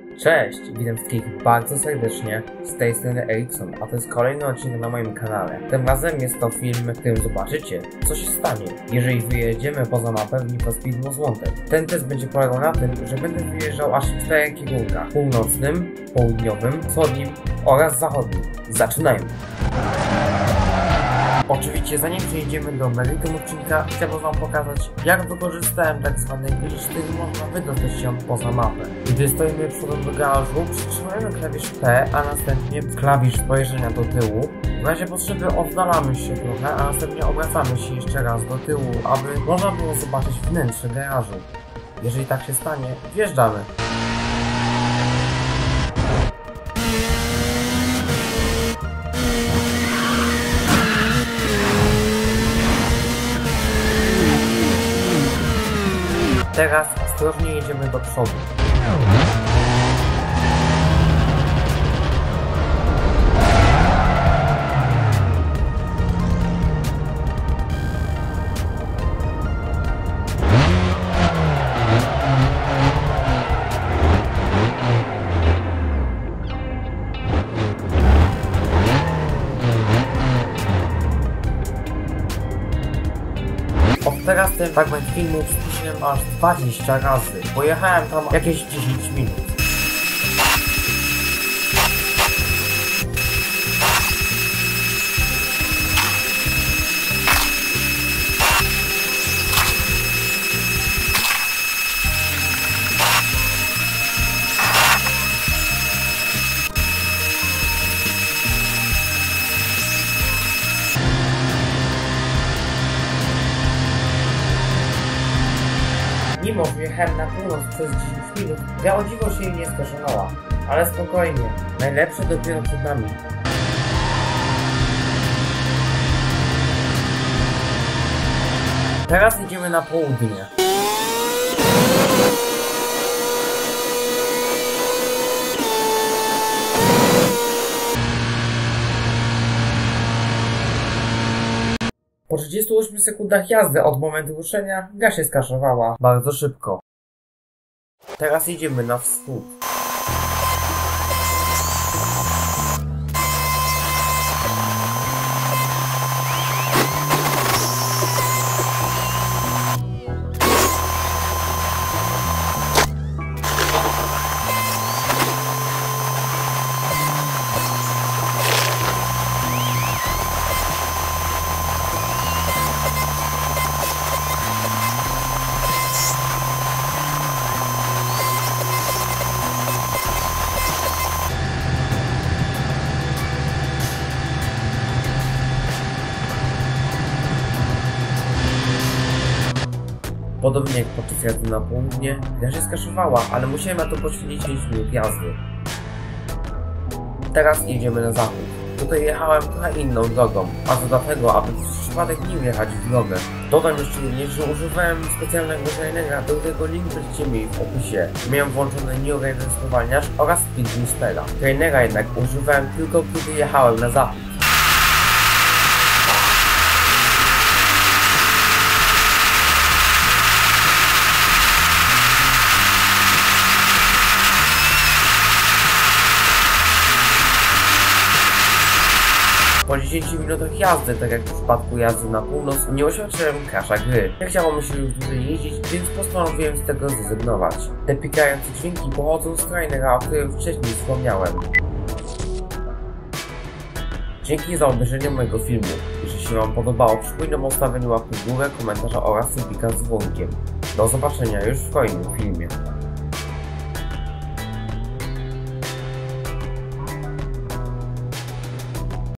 Cześć, witam wszystkich bardzo serdecznie, z tej strony Erikson, a to jest kolejny odcinek na moim kanale. Tym razem jest to film, w którym zobaczycie, co się stanie, jeżeli wyjedziemy poza mapę w Need for Speed Most Wanted. Ten test będzie polegał na tym, że będę wyjeżdżał aż w 4 kierunkach: północnym, południowym, wschodnim oraz zachodnim. Zaczynajmy! Oczywiście zanim przejdziemy do meritum odcinka, chciałbym wam pokazać, jak wykorzystałem tak zwany glitch, który można wydostać się poza mapę. Gdy stoimy przodem do garażu, przytrzymujemy klawisz P, a następnie klawisz spojrzenia do tyłu. W razie potrzeby oddalamy się trochę, a następnie obracamy się jeszcze raz do tyłu, aby można było zobaczyć wnętrze garażu. Jeżeli tak się stanie, wjeżdżamy. Teraz ostrożnie jedziemy do przodu. Od teraz ten fragment filmu przyspieszyłem aż 20 razy. Pojechałem tam jakieś 10 minut. Mimo że jechałem na północ przez 10 minut, ja o dziwo się jej nie skaszowała. Ale spokojnie, najlepsze dopiero przed nami. Teraz idziemy na południe. Po 38 sekundach jazdy od momentu ruszenia, gra się skaszowała bardzo szybko. Teraz idziemy na wschód. Podobnie jak podczas jazdy na południe, gra się skaszowała, ale musiałem na to poświęcić 5 minut jazdy. Teraz jedziemy na zachód. Tutaj jechałem trochę inną drogą, a to dlatego, aby przez przypadek nie wjechać w drogę. Dodam jeszcze również, że używałem specjalnego trainera, do którego link będziecie mieli w opisie. Miałem włączony New Raven spowalniacz oraz Speed Boostera. Trainera jednak używałem tylko, kiedy jechałem na zachód. Po 10 minutach jazdy, tak jak w przypadku jazdy na północ, nie oświadczyłem crasha gry. Nie chciało mi się już dłużej jeździć, więc postanowiłem z tego zrezygnować. Te pikające dźwięki pochodzą z trainera, o którym wcześniej wspomniałem. Dzięki za obejrzenie mojego filmu. Jeśli się wam podobało, przypominam o stawieniu łapki w górę, komentarza oraz subika z dzwonkiem. Do zobaczenia już w kolejnym filmie.